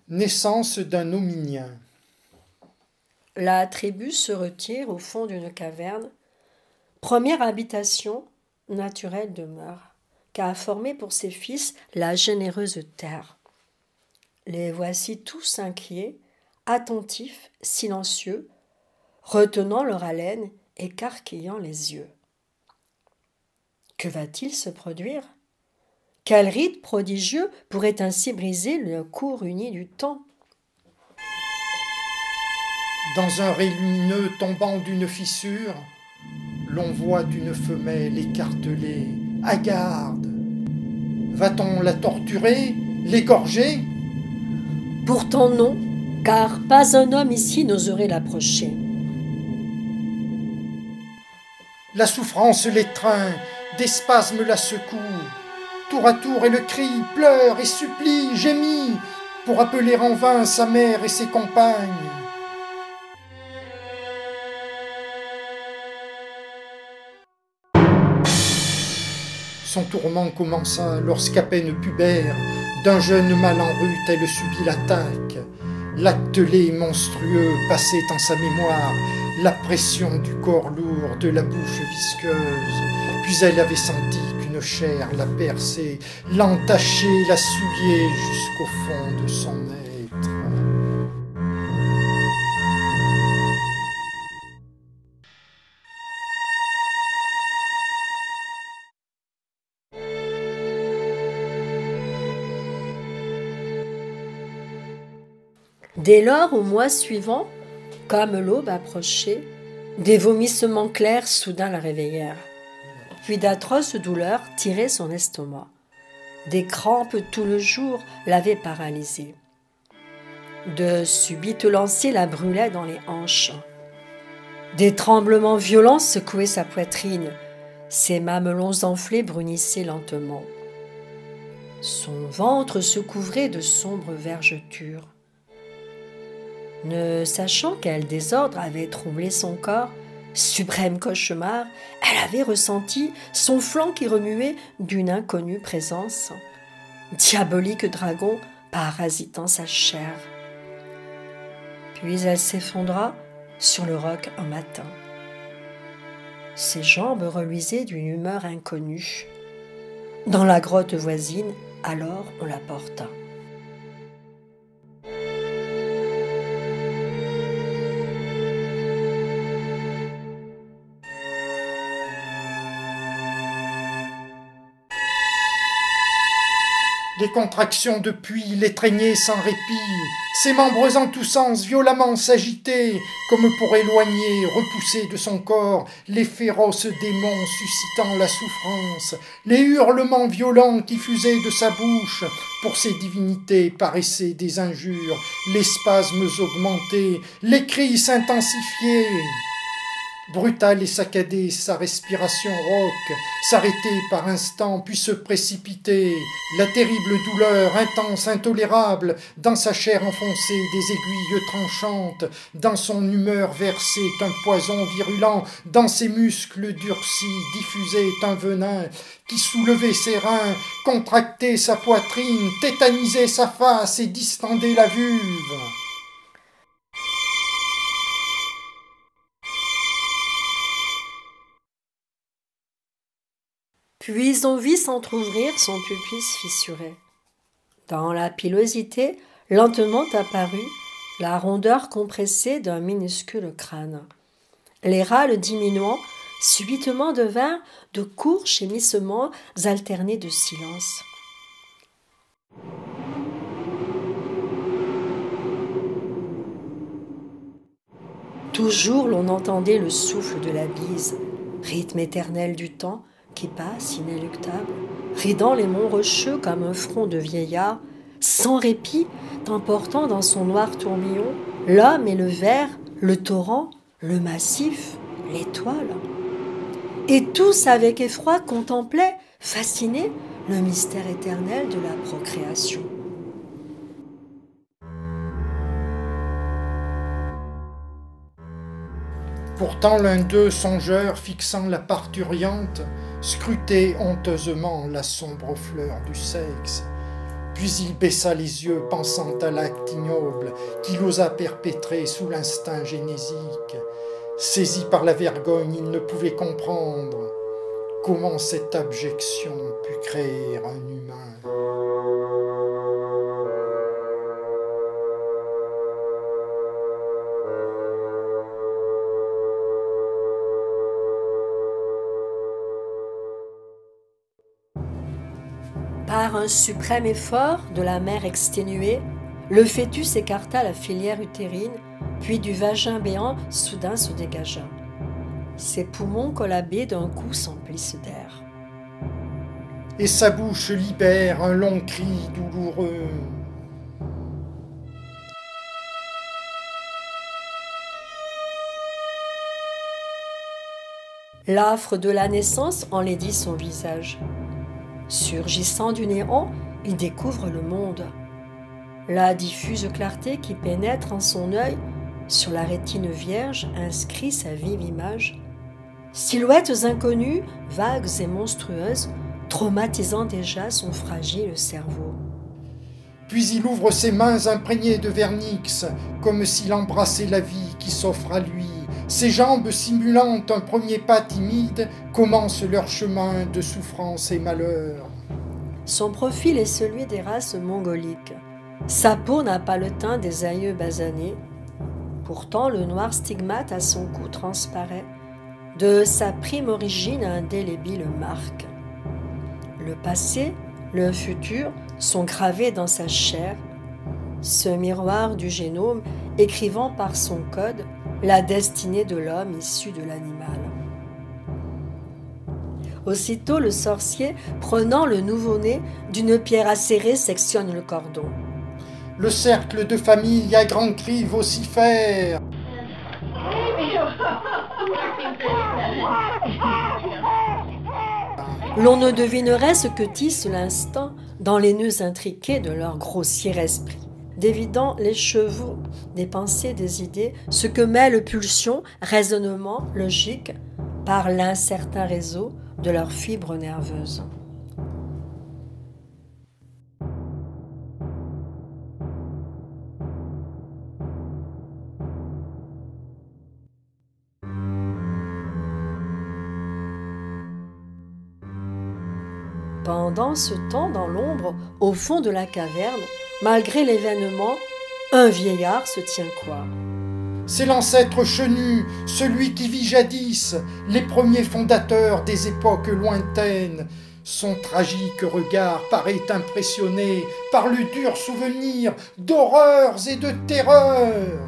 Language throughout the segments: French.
Naissance d'un hominien. La tribu se retire au fond d'une caverne. Première habitation, naturelle demeure, qu'a formée pour ses fils la généreuse terre. Les voici tous inquiets, attentifs, silencieux, retenant leur haleine, écarquillant les yeux. Que va-t-il se produire? Quel rite prodigieux pourrait ainsi briser le cours uni du temps? Dans un ray lumineux tombant d'une fissure, l'on voit une femelle écartelée, hagarde. Va-t-on la torturer, l'égorger? Pourtant non, car pas un homme ici n'oserait l'approcher. La souffrance l'étreint, des spasmes la secouent. Tour à tour et le cri, pleure et supplie, gémit, pour appeler en vain sa mère et ses compagnes. Son tourment commença lorsqu'à peine pubère, d'un jeune mâle en rut, elle subit l'attaque. L'attelé monstrueux passait en sa mémoire la pression du corps lourd, de la bouche visqueuse. Puis elle avait senti qu'une chair la perçait, l'entachait, la souillait jusqu'au fond de son être. Dès lors, au mois suivant, comme l'aube approchait, des vomissements clairs soudain la réveillèrent. Puis d'atroces douleurs tiraient son estomac. Des crampes tout le jour l'avaient paralysée. De subites lancées la brûlaient dans les hanches. Des tremblements violents secouaient sa poitrine. Ses mamelons enflés brunissaient lentement. Son ventre se couvrait de sombres vergetures. Ne sachant quel désordre avait troublé son corps, suprême cauchemar, elle avait ressenti son flanc qui remuait d'une inconnue présence. Diabolique dragon parasitant sa chair. Puis elle s'effondra sur le roc un matin. Ses jambes reluisaient d'une humeur inconnue. Dans la grotte voisine, alors on la porta. Les contractions de puits l'étreignaient sans répit, ses membres en tous sens violemment s'agitaient, comme pour éloigner, repousser de son corps les féroces démons suscitant la souffrance. Les hurlements violents qui fusaient de sa bouche pour ces divinités paraissaient des injures, les spasmes augmentaient, les cris s'intensifiaient. Brutale et saccadée, sa respiration rauque, s'arrêtait par instants, puis se précipitait. La terrible douleur, intense, intolérable, dans sa chair enfoncée des aiguilles tranchantes, dans son humeur versait un poison virulent, dans ses muscles durcis diffusait un venin qui soulevait ses reins, contractait sa poitrine, tétanisait sa face et distendait la vulve. Puis on vit s'entr'ouvrir son pupille fissuré. Dans la pilosité, lentement apparut la rondeur compressée d'un minuscule crâne. Les râles diminuant, subitement devinrent de courts gémissements alternés de silence. Toujours l'on entendait le souffle de la bise, rythme éternel du temps, qui passe inéluctable, ridant les monts rocheux comme un front de vieillard, sans répit, emportant dans son noir tourbillon l'homme et le ver, le torrent, le massif, l'étoile. Et tous avec effroi contemplaient, fascinés, le mystère éternel de la procréation. Pourtant l'un d'eux, songeur, fixant la parturiente, scrutait honteusement la sombre fleur du sexe. Puis il baissa les yeux, pensant à l'acte ignoble qu'il osa perpétrer sous l'instinct génésique. Saisi par la vergogne, il ne pouvait comprendre comment cette abjection put créer un humain. Par un suprême effort de la mère exténuée, le fœtus écarta la filière utérine, puis du vagin béant soudain se dégagea. Ses poumons collabés d'un coup s'emplissent d'air. Et sa bouche libère un long cri douloureux. L'affre de la naissance enlaidit son visage. Surgissant du néant, il découvre le monde. La diffuse clarté qui pénètre en son œil, sur la rétine vierge inscrit sa vive image. Silhouettes inconnues, vagues et monstrueuses, traumatisant déjà son fragile cerveau. Puis il ouvre ses mains imprégnées de vernix, comme s'il embrassait la vie qui s'offre à lui. Ses jambes simulant un premier pas timide commencent leur chemin de souffrance et malheur. Son profil est celui des races mongoliques. Sa peau n'a pas le teint des aïeux basanés. Pourtant, le noir stigmate à son cou transparaît. De sa prime origine, indélébile marque. Le passé, le futur sont gravés dans sa chair. Ce miroir du génome écrivant par son code la destinée de l'homme issu de l'animal. Aussitôt, le sorcier, prenant le nouveau-né, d'une pierre acérée sectionne le cordon. Le cercle de famille à grands cris vocifère. L'on ne devinerait ce que tisse l'instant dans les nœuds intriqués de leur grossier esprit, dévidant les chevaux des pensées, des idées, ce que mêlent pulsion, raisonnement, logique, par l'incertain réseau de leurs fibres nerveuses. Pendant ce temps, dans l'ombre, au fond de la caverne, malgré l'événement, un vieillard se tient quoi. C'est l'ancêtre chenu, celui qui vit jadis, les premiers fondateurs des époques lointaines. Son tragique regard paraît impressionné par le dur souvenir d'horreurs et de terreurs.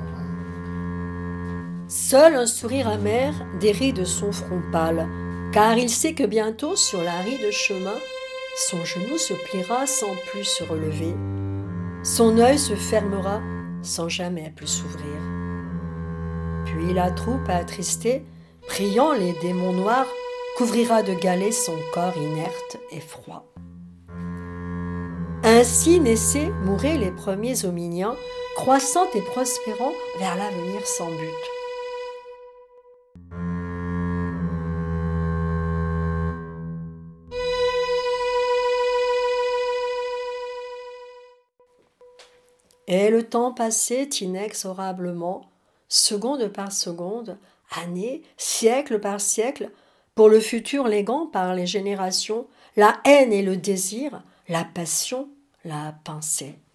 Seul un sourire amer déride son front pâle, car il sait que bientôt, sur l'aride chemin, son genou se pliera sans plus se relever. Son œil se fermera sans jamais plus s'ouvrir. Puis la troupe attristée, priant les démons noirs, couvrira de galets son corps inerte et froid. Ainsi naissaient, mouraient les premiers hominiens, croissant et prospérant vers l'avenir sans but. Et le temps passait inexorablement, seconde par seconde, année, siècle par siècle, pour le futur léguant par les générations, la haine et le désir, la passion, la pensée.